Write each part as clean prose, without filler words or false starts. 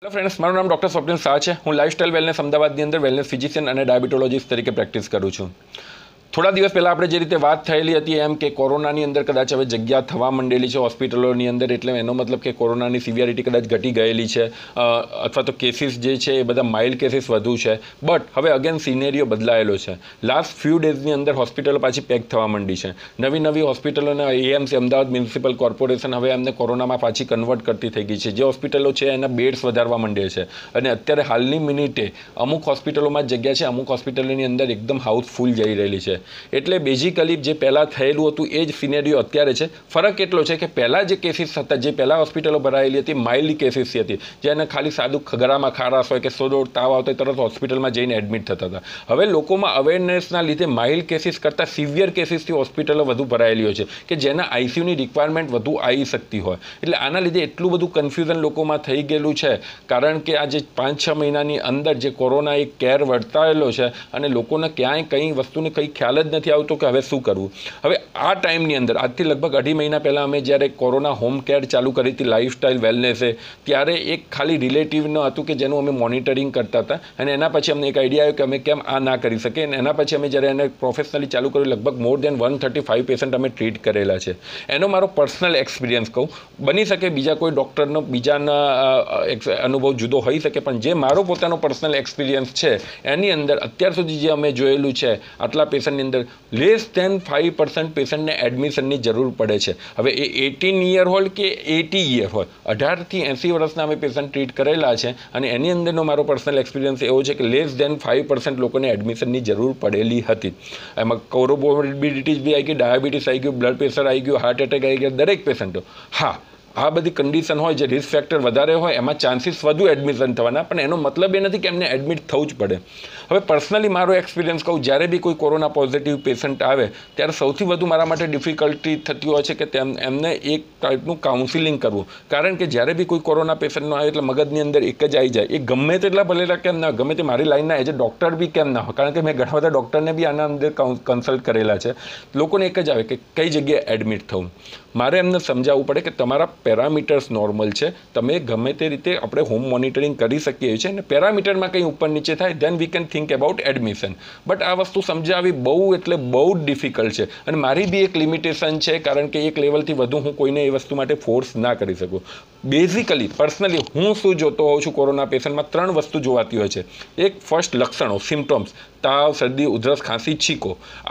Hello friends, મારું નામ doctor Swapnil Shah છે। હું લાઇફસ્ટાઇલ વેલનેસ અમદાવાદની અંદર વેલનેસ ફિઝિશિયન અને ડાયાબિટોલોજીસ્ટ તરીકે પ્રેક્ટિસ કરું છું। થોડા દિવસ પહેલાં આપણે જે રીતે વાત થયેલી હતી એમ કે કોરોનાની અંદર કદાચ હવે જગ્યા થવા માંડેલી છે હોસ્પિટલોની અંદર, એટલે એનો મતલબ કે કોરોનાની સિવિયરિટી કદાચ ઘટી ગયેલી છે અથવા તો કેસીસ જે છે એ બધા માઇલ્ડ કેસીસ વધુ છે। બટ હવે અગેન સિનેરિયો બદલાયેલો છે। લાસ્ટ ફ્યુ ડેઝની અંદર હોસ્પિટલો પાછી પેક થવા માંડી છે। નવી હોસ્પિટલોને એએમસી અમદાવાદ મ્યુનિસિપલ કોર્પોરેશન હવે એમને કોરોનામાં પાછી કન્વર્ટ કરતી થઈ ગઈ છે। જે હોસ્પિટલો છે એના બેડ્સ વધારવા માંડે છે અને અત્યારે હાલની મિનિટે અમુક હોસ્પિટલોમાં જગ્યા છે, અમુક હોસ્પિટલની અંદર એકદમ હાઉસફુલ જઈ રહેલી છે। એટલે બેઝિકલી જે પહેલાં થયેલું હતું એ જ સિનેરિયો અત્યારે છે। ફરક એટલો છે કે પહેલાં જે કેસીસ હતા, જે પહેલાં હોસ્પિટલો ભરાયેલી હતી, માઇલ્ડ કેસીસ હતી, જેને ખાલી સાદું ખગરામાં ખારાશ હોય કે સોડો તાવ આવતો તરત હોસ્પિટલમાં જઈને એડમિટ થતા હતા। હવે લોકોમાં અવેરનેસના લીધે માઇલ્ડ કેસીસ કરતાં સિવિયર કેસીસથી હોસ્પિટલો વધુ ભરાયેલી હોય છે કે જેના આઈસીયુની રિક્વાયરમેન્ટ વધુ આવી શકતી હોય। એટલે આના લીધે એટલું બધું કન્ફ્યુઝન લોકોમાં થઈ ગયેલું છે, કારણ કે આ જે 5-6 મહિનાની અંદર જે કોરોના એક કેર વર્તાયેલો છે અને લોકોને ક્યાંય કંઈ વસ્તુને કંઈ ખ્યાલ જ નથી આવતો કે હવે શું કરવું। હવે આ ટાઈમની અંદર આજથી લગભગ 2.5 મહિના પહેલાં અમે જ્યારે કોરોના હોમ કેર ચાલુ કરી હતી લાઇફસ્ટાઇલ વેલનેસે, ત્યારે એક ખાલી રિલેટિવનું હતું કે જેનું અમે મોનિટરિંગ કરતા હતા અને એના પછી અમને એક આઈડિયા આવ્યો કે અમે કેમ આ ના કરી શકીએ। અને એના પછી અમે જ્યારે એને પ્રોફેશનલી ચાલુ કર્યું, લગભગ મોર દેન 135 પેશન્ટ અમે ટ્રીટ કરેલા છે। એનો મારો પર્સનલ એક્સપિરિયન્સ કહું, બની શકે બીજા કોઈ ડૉક્ટરનો બીજાના અનુભવ જુદો હોઈ શકે, પણ જે મારો પોતાનો પર્સનલ એક્સપિરિયન્સ છે એની અંદર અત્યાર સુધી જે અમે જોયેલું છે આટલા પેશન્ટની અંદર લેસ દેન 5% પેશન્ટને એડમિશનની જરૂર પડે છે। હવે એ 18 યર હોય કે 80 યર હોય, 18 થી 80 વર્ષના અમે પેશન્ટ ટ્રીટ કરેલા છે અને એની અંદરનો મારો પર્સનલ એક્સપિરિયન્સ એવો છે કે લેસ દેન 5% લોકોને એડમિશનની જરૂર પડેલી હતી। એમાં કોરોમોર્બિડિટીઝ બી આવી ગઈ, ડાયાબિટીસ આવી ગયું, બ્લડ પ્રેશર આવી ગયું, હાર્ટ એટેક આવી ગયા, દરેક પેશન્ટો। હા, આ બધી કન્ડિશન હોય, જે રિસ્ક ફેક્ટર વધારે હોય એમાં ચાન્સીસ વધુ એડમિશન થવાના, પણ એનો મતલબ એ નથી કે એમને એડમિટ થવું જ પડે। હવે પર્સનલી મારો એક્સપિરિયન્સ કહું, જ્યારે બી કોઈ કોરોના પોઝિટિવ પેશન્ટ આવે ત્યારે સૌથી વધુ મારા માટે ડિફિકલ્ટી થતી હોય છે કે એમને એક ટાઈપનું કાઉન્સિલિંગ કરવું, કારણ કે જ્યારે બી કોઈ કોરોના પેશન્ટનો આવે એટલે મગજની અંદર એક જ આવી જાય, એ ગમે તેટલા ભલેલા કેમ ના, ગમે તે મારી લાઈનના એજ ડૉક્ટર બી કેમ ના હોય, કારણ કે મેં ઘણા બધા ડૉક્ટરને બી આના અંદર કન્સલ્ટ કરેલા છે। લોકોને એક જ આવે કે કઈ જગ્યાએ એડમિટ થવું। મારે એમને સમજાવવું પડે કે તમારા પેરામીટર્સ નોર્મલ છે, તમે ગમે તે રીતે આપણે હોમ મોનિટરિંગ કરી શકીએ છીએ અને પેરામીટરમાં કંઈ ઉપર નીચે થાય then we can think about admission. But આ વસ્તુ સમજાવવી બહુ એટલે બહુ જ ડિફિકલ્ટ છે અને મારી બી એક લિમિટેશન છે, કારણ કે એક લેવલથી વધુ હું કોઈને એ વસ્તુ માટે ફોર્સ ના કરી શકું। બેઝિકલી પર્સનલી હું શું જોતો હોઉં છું, કોરોના પેશન્ટમાં 3 વસ્તુ જોવાતી હોય છે। એક, ફર્સ્ટ લક્ષણો, સિમ્ટમ્સ, તાવ, શરદી, ઉધરસ, ખાંસી, છીકો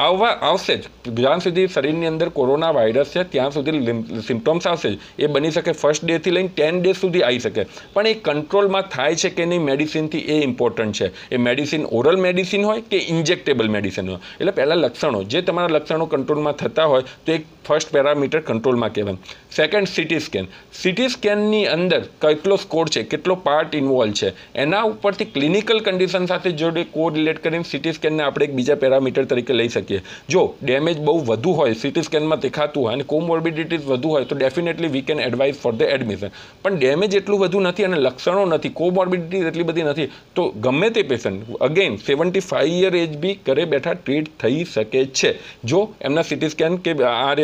આવશે જ। જ્યાં સુધી શરીરની અંદર કોરોના વાયરસ છે ત્યાં સુધી સિમ્ટમ્સ આવશે જ। એ બની શકે ફર્સ્ટ ડેથી લઈને 10 ડે સુધી આવી શકે, પણ એ કંટ્રોલમાં થાય છે કે નહીં મેડિસિનથી, એ ઇમ્પોર્ટન્ટ છે। એ મેડિસિન ઓરલ મેડિસિન હોય કે ઇન્જેક્ટેબલ મેડિસિન હોય। એટલે પહેલાં લક્ષણો, જે તમારા લક્ષણો કંટ્રોલમાં થતા હોય તો એક ફર્સ્ટ પેરામીટર કંટ્રોલમાં કહેવાય। Second, CT scan. સીટી સ્કેનની અંદર કેટલો સ્કોર છે, કેટલો પાર્ટ ઇન્વોલ્વ છે, એના ઉપરથી ક્લિનિકલ કન્ડિશન સાથે જોડે કોરિલેટ કરીને સીટી સ્કેનને આપણે એક બીજા પેરામીટર તરીકે લઈ શકીએ। જો ડેમેજ બહુ વધુ હોય, સીટી સ્કેનમાં દેખાતું હોય અને કોમોર્બિડિટીઝ વધુ હોય તો definitely we can advise for the admission. પણ ડેમેજ એટલું વધુ નથી અને લક્ષણો નથી, કોમોર્બિડિટીઝ એટલી બધી નથી, તો ગમે તે પેશન્ટ અગેન 75 યર એજ બી ઘરે બેઠા ટ્રીટ થઈ શકે છે જો એમના સીટી સ્કેન કે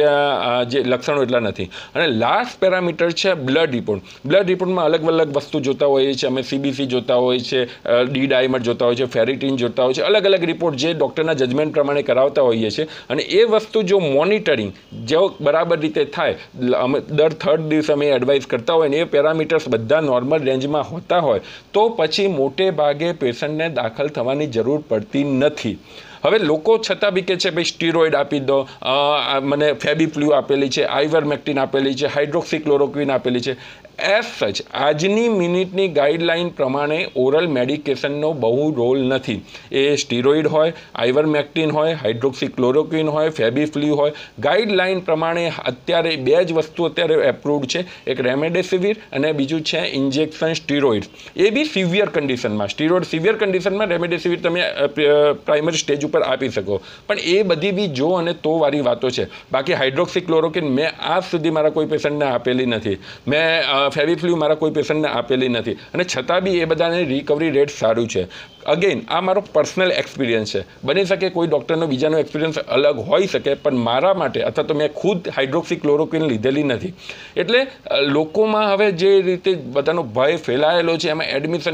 આ જે લક્ષણો એટલા નથી। અને લાસ્ટ પેરામીટર છે બ્લડ રિપોર્ટ। બ્લડ રિપોર્ટમાં અલગ અલગ વસ્તુ જોતા હોઈએ છીએ અમે, CBC જોતા હોય છે, ડી ડાયમર જોતા હોય છે, ફેરિટીન જોતા હોય છે, અલગ અલગ રિપોર્ટ જે ડૉક્ટરના જજમેન્ટ પ્રમાણે કરાવતા હોઈએ છીએ। અને એ વસ્તુ જો મોનિટરિંગ જો બરાબર રીતે થાય, અમે દર 3rd દિવસે અમે એડવાઇસ કરતા હોય ને એ પેરામીટર્સ બધા નોર્મલ રેન્જમાં હોતા હોય તો પછી મોટે ભાગે પેશન્ટને દાખલ થવાની જરૂર પડતી નથી। હવે લોકો છતાં બી કે છે ભાઈ સ્ટીરોઇડ આપી દો, મને ફેબીફ્લુ આપેલી છે, આઇવરમેક્ટિન આપેલી છે, હાઇડ્રોક્સીક્લોરોક્વિન આપેલી છે। એઝ સચ આજની મિનિટની ગાઈડલાઇન પ્રમાણે ઓરલ મેડિકેશનનો બહુ રોલ નથી। એ સ્ટીરોઇડ હોય, આઇવરમેક્ટિન હોય, હાઇડ્રોક્સીક્લોરોક્વિન હોય, ફેબીફ્લુ હોય, ગાઈડલાઇન પ્રમાણે અત્યારે 2 જ વસ્તુ અત્યારે એપ્રુવડ છે, એક રેમડેસિવિર અને બીજું છે ઇન્જેક્શન સ્ટીરોઇડ। એ બી સિવિયર કન્ડિશનમાં, સ્ટીરોઇડ સિવિયર કન્ડિશનમાં, રેમડેસિવિર તમે પ્રાઇમરી સ્ટેજ ઉપર આપી શકો, પણ એ બધી બી જો અને તો વાળી વાતો છે। બાકી હાઇડ્રોક્સીક્લોરોક્વિન મેં આજ સુધી મારા કોઈ પેશન્ટને આપેલી નથી, મેં ફેબીફ્લુ મારા કોઈ પેશન્ટને આપેલી નથી અને છતાં બી એ બધાને રિકવરી રેટ સારું છે। અગેન આ મારો પર્સનલ એક્સપિરિયન્સ છે, બની શકે કોઈ ડૉક્ટરનો બીજાનો એક્સપિરિયન્સ અલગ હોઈ શકે, પણ મારા માટે અથવા તો મેં ખુદ હાઇડ્રોક્સીક્લોરોક્વિન લીધેલી નથી. એટલે લોકોમાં હવે જે રીતે બધાનો ભય ફેલાયેલો છે, એમાં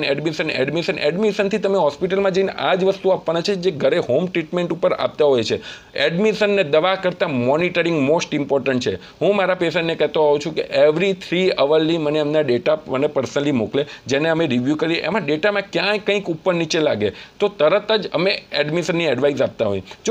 એડમિશનથી તમે હોસ્પિટલમાં જઈને આ જ વસ્તુ આપવાના છે જે ઘરે હોમ ટ્રીટમેન્ટ ઉપર આપતા હોય છે. એડમિશનને દવા કરતાં મોનિટરિંગ મોસ્ટ ઇમ્પોર્ટન્ટ છે. હું મારા પેશન્ટને કહેતો હોઉં છું કે એવરી 3 અવરલી મને એમના ડેટા મને પર્સનલી મોકલે, જેને અમે રિવ્યૂ કરીએ. એમાં ડેટામાં ક્યાંય કંઈક ઉપર નીચે લાગે તો તરત જ અમે એડમિશનની એડવાઇસ આપતા હોય. જો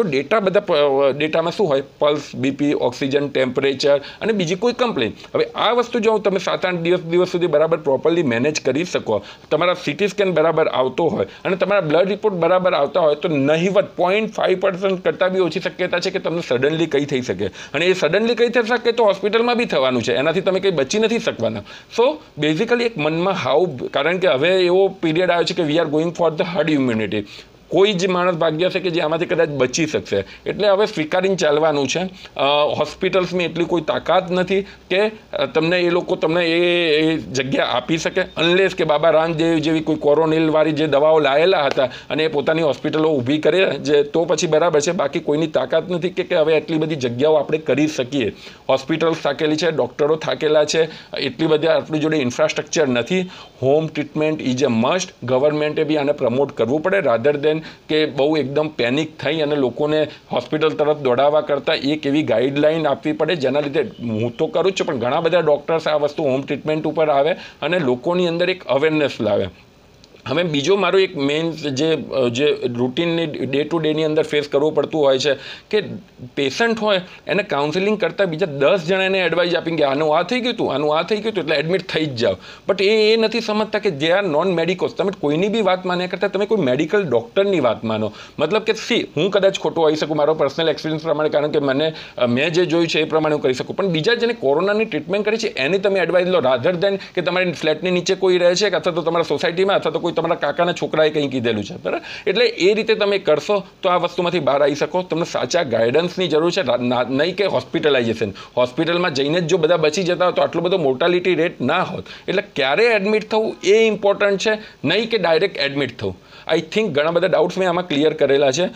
ડેટામાં શું હોય, પલ્સ, બીપી, ઓક્સિજન, ટેમ્પરેચર અને બીજી કોઈ કમ્પ્લેન. હવે આ વસ્તુ જો તમે 7-8 દિવસ સુધી બરાબર પ્રોપરલી મેનેજ કરી શકો, તમારા સીટી સ્કેન બરાબર આવતો હોય અને તમારા બ્લડ રિપોર્ટ બરાબર આવતા હોય, તો નહીવત 0.5% કરતાં બી ઓછી શક્યતા છે કે તમને સડનલી કંઈ થઈ શકે. અને એ સડનલી કંઈ થઈ શકે તો હોસ્પિટલમાં બી થવાનું છે, એનાથી તમે કંઈ બચી નથી શકવાના. સો બેઝિકલી એક મનમાં કારણ કે હવે એવો પીરિયડ આવ્યો છે કે we are going for the herd immunity. કોઈ જ માણસ ભાગ્ય છે કે જે આમાંથી કદાચ બચી શકશે. એટલે હવે સ્વીકારીને ચાલવાનું છે. હોસ્પિટલ્સની એટલી કોઈ તાકાત નથી કે તમને એ લોકો તમને એ જગ્યા આપી શકે, અનલેસ કે બાબા રામદેવ જેવી કોઈ કોરોનિલવાળી જે દવાઓ લાયેલા હતા અને એ પોતાની હોસ્પિટલો ઊભી કરે જે તો પછી બરાબર છે. બાકી કોઈની તાકાત નથી કે હવે એટલી બધી જગ્યાઓ આપણે કરી શકીએ. હોસ્પિટલ્સ થાકેલી છે, ડૉક્ટરો થાકેલા છે, એટલી બધી આપણી જોડે ઇન્ફ્રાસ્ટ્રક્ચર નથી. Home treatment is a must. ગવર્મેન્ટે બી આને પ્રમોટ કરવું પડે, રાધર દેન કે બહુ એકદમ પેનિક થઈ અને લોકોને હોસ્પિટલ તરફ દોડાવવા કરતાં એક એવી ગાઈડલાઇન આપવી પડે જેના લીધે હું તો કરું જ છું, પણ ઘણા બધા ડૉક્ટર્સ આ વસ્તુ હોમ ટ્રીટમેન્ટ ઉપર આવે અને લોકોની અંદર એક અવેરનેસ લાવે. હવે બીજો મારો એક મેઇન જે રૂટીનની ડે ટુ ડેની અંદર ફેસ કરવું પડતું હોય છે કે પેશન્ટ હોય એને કાઉન્સેલિંગ કરતાં બીજા 10 જણાને એડવાઇસ આપીને કે આનું આ થઈ ગયું હતું, આનું આ થઈ ગયું હતું એટલે એડમિટ થઈ જ જાઓ. બટ એ નથી સમજતા કે જે આ નોન મેડિકલ્સ, તમે કોઈની બી વાત માન્યા કરતાં તમે કોઈ મેડિકલ ડૉક્ટરની વાત માનો. મતલબ કે હું કદાચ ખોટો હોઈ શકું મારો પર્સનલ એક્સપિરિયન્સ પ્રમાણે, કારણ કે મેં જે જોયું છે એ પ્રમાણે હું કરી શકું, પણ બીજા જેને કોરોનાની ટ્રીટમેન્ટ કરી છે એની તમે એડવાઇસ લો, રાધર દેન કે તમારી ફ્લેટની નીચે કોઈ રહે છે અથવા તો તમારા સોસાયટીમાં અથવા તો કોઈ તમારા કાકાના છોકરાએ કંઈ કીધેલું છે, બરાબર. એટલે એ રીતે તમે કરશો તો આ વસ્તુમાંથી બહાર આવી શકો. તમને સાચા ગાઈડન્સની જરૂર છે, નહીં કે હોસ્પિટલાઇઝેશન. હોસ્પિટલમાં જઈને જ જો બધા બચી જતા હોય તો આટલો બધો મોર્ટાલિટી રેટ ના હોત. એટલે ક્યારે એડમિટ થવું એ ઇમ્પોર્ટન્ટ છે, નહીં કે ડાયરેક્ટ એડમિટ થવું. આઈ થિંક ઘણા બધા ડાઉટ્સ મેં આમાં ક્લિયર કરેલા છે.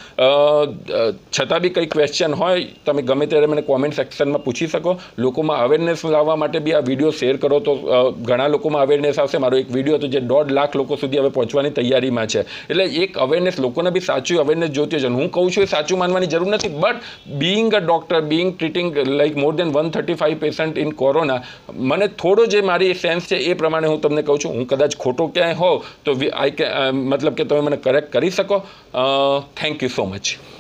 છતાં બી કંઈ ક્વેશ્ચન હોય તમે ગમે ત્યારે મને કોમેન્ટ સેક્શનમાં પૂછી શકો. લોકોમાં અવેરનેસ લાવવા માટે બી આ વિડીયો શેર કરો તો ઘણા લોકોમાં અવેરનેસ આવશે. મારો એક વિડીયો હતો જે 1.5 લાખ લોકો સુધી હવે પહોંચવાની તૈયારીમાં છે. એટલે એક અવેરનેસ, લોકોને બી સાચું અવેરનેસ જોતી છે. હું કહું છું એ સાચું માનવાની જરૂર નથી, but being a doctor, treating like more than 135 patient in corona, મને થોડો જે મારી સેન્સ છે એ પ્રમાણે હું તમને કહું છું. હું કદાચ ખોટો ક્યાંય હોઉં તો મતલબ કે તમે મને કરેક્ટ કરી શકો. Thank you so much.